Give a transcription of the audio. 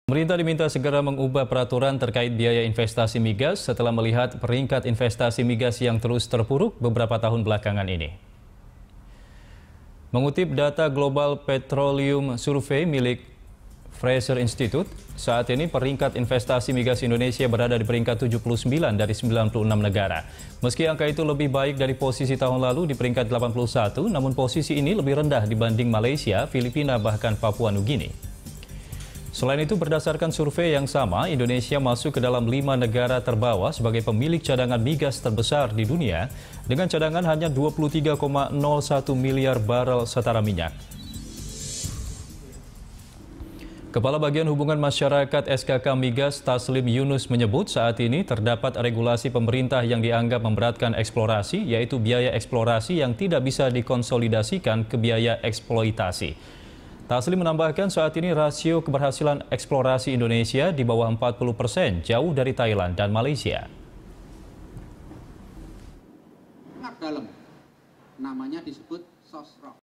Pemerintah diminta segera mengubah peraturan terkait biaya investasi migas setelah melihat peringkat investasi migas yang terus terpuruk beberapa tahun belakangan ini. Mengutip data Global Petroleum Survey milik Fraser Institute, saat ini peringkat investasi migas Indonesia berada di peringkat 79 dari 96 negara. Meski angka itu lebih baik dari posisi tahun lalu di peringkat 81, namun posisi ini lebih rendah dibanding Malaysia, Filipina, bahkan Papua Nugini. Selain itu, berdasarkan survei yang sama, Indonesia masuk ke dalam 5 negara terbawah sebagai pemilik cadangan migas terbesar di dunia dengan cadangan hanya 23,01 miliar barel setara minyak. Kepala Bagian Hubungan Masyarakat SKK Migas Taslim Yunus menyebut saat ini terdapat regulasi pemerintah yang dianggap memberatkan eksplorasi, yaitu biaya eksplorasi yang tidak bisa dikonsolidasikan ke biaya eksploitasi. Taslim menambahkan saat ini rasio keberhasilan eksplorasi Indonesia di bawah 40%, jauh dari Thailand dan Malaysia. Sangat dalam, namanya disebut sosro.